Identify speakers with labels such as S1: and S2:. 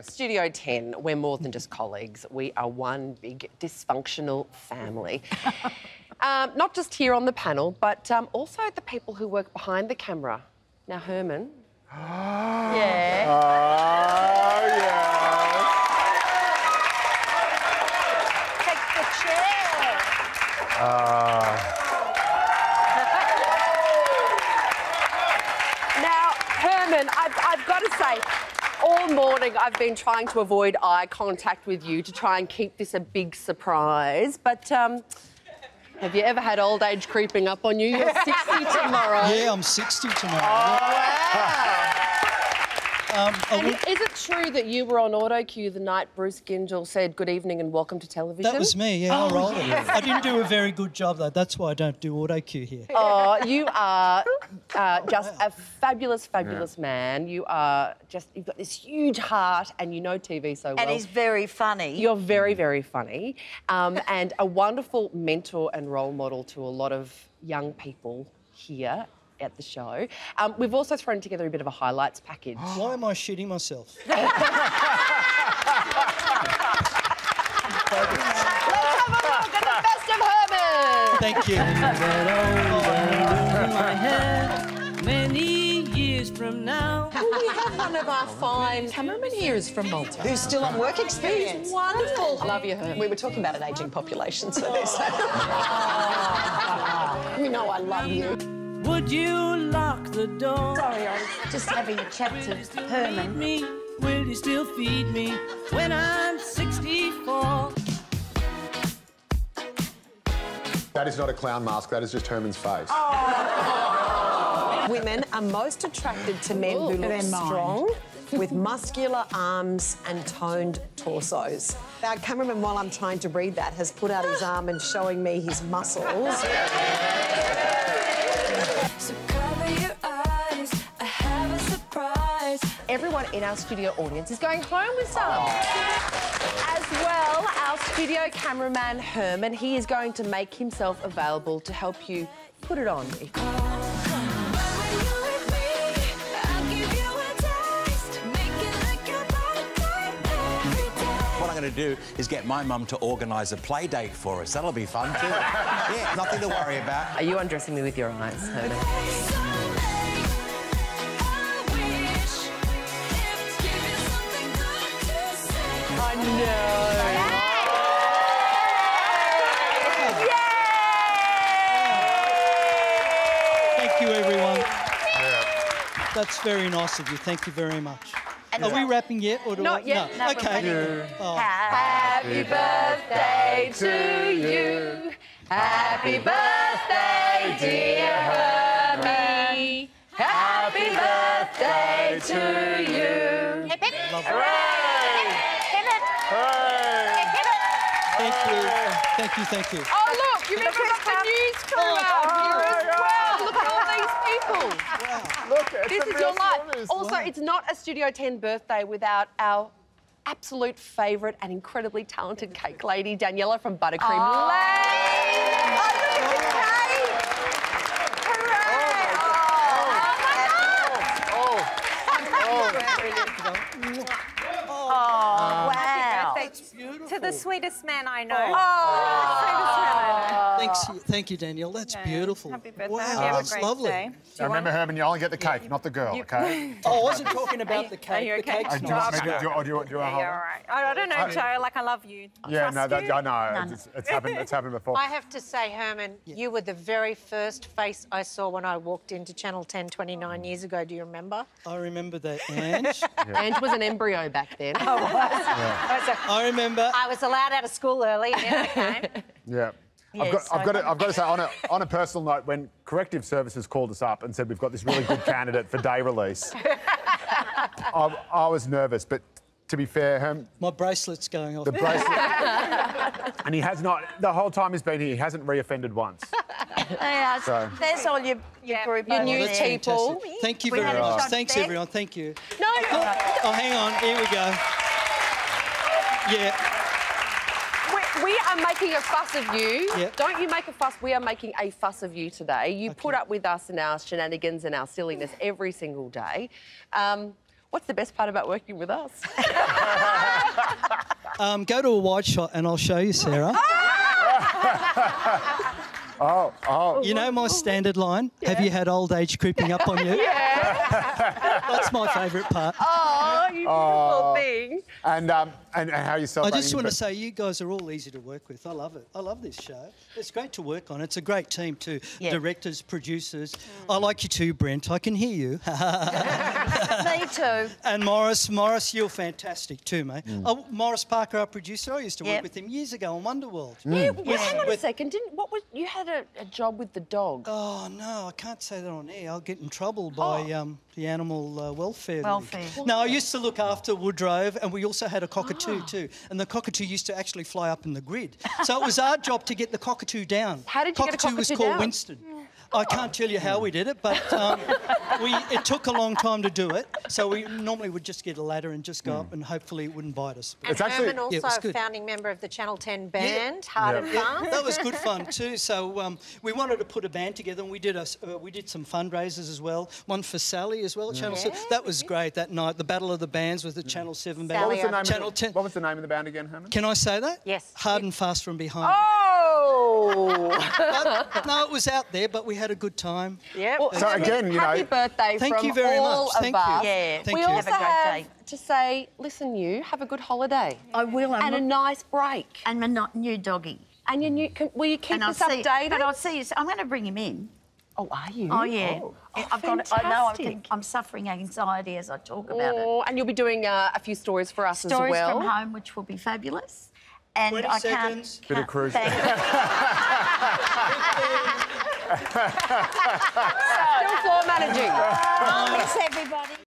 S1: Yes.
S2: Studio 10, we're more than just colleagues. We are one big dysfunctional family. Not just here on the panel, but also the people who work behind the camera. Now, Herman.
S3: Yeah.
S1: Oh, yeah.
S3: Take the chair.
S2: Now, Herman, I've got to say, all morning I've been trying to avoid eye contact with you to try and keep this a big surprise, but have you ever had old age creeping up on you? You're 60 tomorrow.
S4: Yeah, I'm 60 tomorrow.
S2: Oh, wow. And is it true that you were on auto cue the night Bruce Gingell said good evening and welcome to television?
S4: That was me, yeah, I rolled it. I didn't do a very good job, though. That's why I don't do auto cue here.
S2: Oh, you are just a fabulous, fabulous man. You are just, you've got this huge heart and you know TV so well.
S3: And he's very funny.
S2: You're very, very funny and a wonderful mentor and role model to a lot of young people here at the show. We've also thrown together a bit of a highlights package.
S4: Why am I shitting myself?
S2: Let's have a look at the best of Herman!
S4: Thank you.
S5: My head many years from now.
S6: We have one of our fine cameramen here is from Malta.
S7: Who's still on work experience.
S6: Wonderful.
S2: Love you, Herman.
S7: We were talking about an ageing population, so there's... You know I love you.
S5: Would you lock the door?
S3: Sorry, I was just having a chat to Herman.
S5: Me, will you still feed me when I'm 64?
S1: That is not a clown mask, that is just Herman's face.
S7: Women are most attracted to men who look strong, with muscular arms and toned torsos. Our cameraman, while I'm trying to read that, has put out his arm and showing me his muscles.
S8: So cover your eyes, I have a surprise.
S2: Everyone in our studio audience is going home with some. As well, our studio cameraman, Herman, he is going to make himself available to help you put it on. If you...
S9: What I'm going to do is get my mum to organise a play date for us. That'll be fun too. Yeah, nothing to worry about.
S2: Are you undressing me with your eyes, Herman? I know.
S4: Thank you, everyone. That's very nice of you. Thank you very much. Are we wrapping yet? Or do
S2: Not yet.
S4: No. Okay.
S2: Oh. Happy birthday to you. Happy birthday, dear Herbie. Happy birthday to you. Hip, hip. Hooray! Hip, hip.
S1: Hooray!
S2: Hip, hip.
S4: Thank you. Thank you, thank you.
S2: Oh, look, you've got the news crew out here as well. Look at all these people.
S1: Look, it's
S2: This is your life. Also, it's not a Studio 10 birthday without our absolute favourite and incredibly talented cake lady, Daniela from Buttercream Lane.
S3: Oh, look at the cake! Hooray! Oh, wow.
S6: To the sweetest man I know.
S4: Thank you, Danielle. That's beautiful.
S6: Happy birthday.
S4: Wow,
S6: Have a
S4: that's
S6: great
S4: lovely.
S6: day.
S1: Now remember, Herman, you only get the cake, not the girl, OK?
S4: Oh, I wasn't talking about the cake.
S6: you
S4: The
S6: okay?
S4: cake's
S1: Do you want
S4: nice.
S1: me to do you want to hold
S6: You're all
S1: it?
S6: right. I don't know, Joe. Like, I love you.
S1: Yeah, no,
S6: Trust you.
S1: I know. It's happened before.
S10: I have to say, Herman, you were the very first face I saw when I walked into Channel 10 29 years ago. Do you remember?
S4: I remember that, Ange.
S2: Ange was an embryo back then.
S4: I remember.
S10: I was allowed out of school early and then I came.
S1: Yeah. I've got to say, on a personal note, when Corrective Services called us up and said we've got this really good candidate for day release, I was nervous, but to be fair, Herm...
S4: My bracelet's going off.
S1: The bracelet... and he has not... The whole time he's been here, he hasn't reoffended once.
S3: Yeah,
S1: So-
S3: there's all your group
S2: Your
S3: over
S2: new
S3: there.
S2: people.
S4: Thank you
S3: We
S4: very
S3: had a
S4: much.
S3: shot
S4: Thanks,
S3: back.
S4: everyone. Thank you.
S2: No,
S4: Oh, hang on. Here we go. Yeah.
S2: we are making a fuss of you.
S4: Yep.
S2: Don't you make a fuss. We are making a fuss of you today. You put up with us and our shenanigans and our silliness every single day. What's the best part about working with us?
S4: Go to a wide shot and I'll show you, Sarah. You know my standard line? Yeah. Have you had old age creeping up on you?
S2: Yeah.
S4: That's my favourite part.
S2: Oh, you beautiful thing.
S1: And how you celebrating?
S4: I just want to say you guys are all easy to work with. I love it. I love this show. It's great to work on. It's a great team too. Yeah. Directors, producers. I like you too, Brent. I can hear you.
S3: Me too.
S4: And Morris, you're fantastic too, mate. Morris Parker, our producer. I used to work with him years ago on Wonderworld.
S2: Hang on a second. You had a job with the dog?
S4: Oh no, I can't say that on air. I'll get in trouble by the Animal Welfare League. No, I used to look after Woodrove, and we also had a cockatoo too. And the cockatoo used to actually fly up in the grid. So it was our job to get the cockatoo down.
S2: How did you get a cockatoo
S4: was
S2: down?
S4: called Winston. I can't tell you how we did it, but it took a long time to do it. So we normally would just get a ladder and just go up, and hopefully it wouldn't bite us.
S10: And Herman also a founding member of the Channel 10 band, Hard and Fast.
S4: That was good fun too. So we wanted to put a band together, and we did some fundraisers as well. One for Sally as well at Channel 7. That was great that night. The Battle of the Bands with the Channel 7 band.
S1: What was the name of the band again, Herman?
S4: Can I say that?
S10: Yes.
S4: Hard and Fast from Behind.
S2: Oh!
S4: No, it was out there, but we had a good time.
S2: Yeah.
S1: Well, so again, you know,
S2: happy birthday
S4: thank you very
S2: all
S4: much.
S2: of
S4: Thank
S2: us.
S4: you.
S3: Yeah.
S4: Thank
S2: we
S4: you.
S2: also
S3: Have a great day.
S2: to say, listen, you have a good holiday.
S3: I will.
S2: And a nice break.
S3: And my new doggy.
S2: And your new. Will you keep us updated?
S3: But I'll see you. I'm going to bring him in.
S2: Oh, are you?
S3: Oh, yeah.
S2: I've got.
S3: I know. I'm suffering anxiety as I talk about it.
S2: And you'll be doing a few stories for us as well.
S3: Stories from home, which will be fabulous. And
S4: 20 seconds.
S1: Bit of cruise.
S3: Thank you.
S2: Still floor managing.
S3: Thanks, everybody.